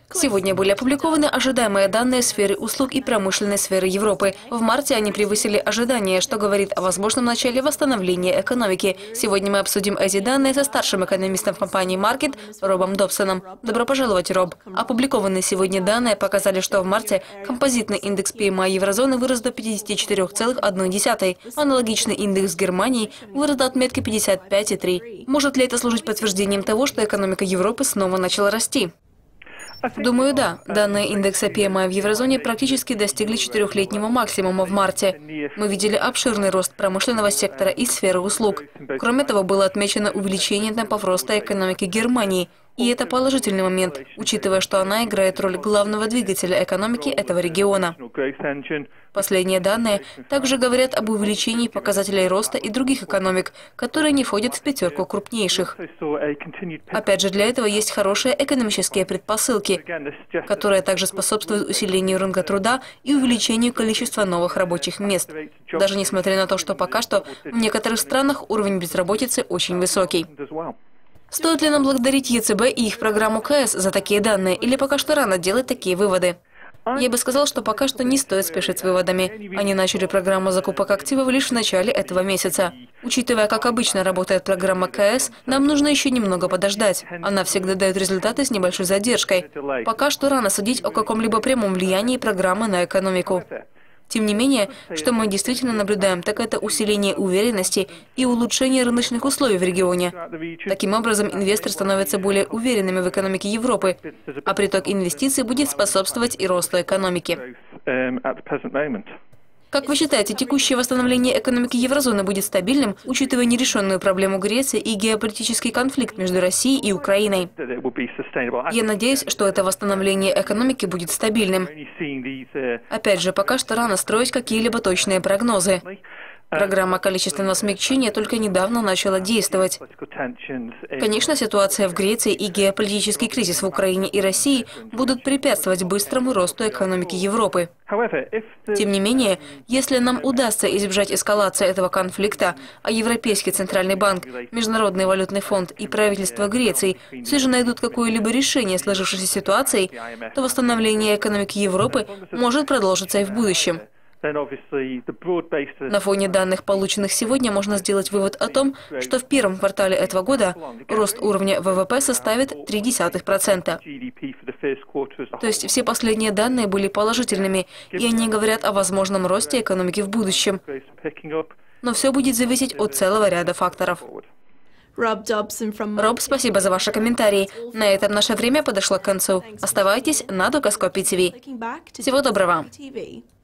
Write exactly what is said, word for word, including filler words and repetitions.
Сегодня были опубликованы ожидаемые данные сферы услуг и промышленной сферы Европы. В марте они превысили ожидания, что говорит о возможном начале восстановления экономики. Сегодня мы обсудим эти данные со старшим экономистом компании Markit Робом Добсоном. Добро пожаловать, Роб. Опубликованные сегодня данные показали, что в марте композитный индекс пи эм ай еврозоны вырос до пятидесяти четырёх целых одной десятой. Аналогичный индекс Германии вырос до отметки пятьдесят пять и три. Может ли это служить подтверждением того, что экономика Европы снова начала расти? Думаю, да. Данные индекса пи эм ай в еврозоне практически достигли четырехлетнего максимума в марте. Мы видели обширный рост промышленного сектора и сферы услуг. Кроме того, было отмечено увеличение темпов роста экономики Германии. И это положительный момент, учитывая, что она играет роль главного двигателя экономики этого региона. Последние данные также говорят об увеличении показателей роста и других экономик, которые не входят в пятерку крупнейших. Опять же, для этого есть хорошие экономические предпосылки, которые также способствуют усилению рынка труда и увеличению количества новых рабочих мест, даже несмотря на то, что пока что в некоторых странах уровень безработицы очень высокий. Стоит ли нам благодарить е цэ бэ и их программу ка эс за такие данные, или пока что рано делать такие выводы? Я бы сказал, что пока что не стоит спешить с выводами. Они начали программу закупок активов лишь в начале этого месяца. Учитывая, как обычно работает программа ка эс, нам нужно еще немного подождать. Она всегда дает результаты с небольшой задержкой. Пока что рано судить о каком-либо прямом влиянии программы на экономику. Тем не менее, что мы действительно наблюдаем, так это усиление уверенности и улучшение рыночных условий в регионе. Таким образом, инвесторы становятся более уверенными в экономике Европы, а приток инвестиций будет способствовать и росту экономики. Как вы считаете, текущее восстановление экономики еврозоны будет стабильным, учитывая нерешенную проблему Греции и геополитический конфликт между Россией и Украиной? Я надеюсь, что это восстановление экономики будет стабильным. Опять же, пока что рано строить какие-либо точные прогнозы. Программа количественного смягчения только недавно начала действовать. Конечно, ситуация в Греции и геополитический кризис в Украине и России будут препятствовать быстрому росту экономики Европы. Тем не менее, если нам удастся избежать эскалации этого конфликта, а Европейский центральный банк, Международный валютный фонд и правительство Греции все же найдут какое-либо решение сложившейся ситуации, то восстановление экономики Европы может продолжиться и в будущем. На фоне данных, полученных сегодня, можно сделать вывод о том, что в первом квартале этого года рост уровня вэ вэ пэ составит ноль целых три десятых процента. То есть все последние данные были положительными, и они говорят о возможном росте экономики в будущем. Но все будет зависеть от целого ряда факторов. Роб, спасибо за ваши комментарии. На этом наше время подошло к концу. Оставайтесь на Докаскопе ти ви. Всего доброго.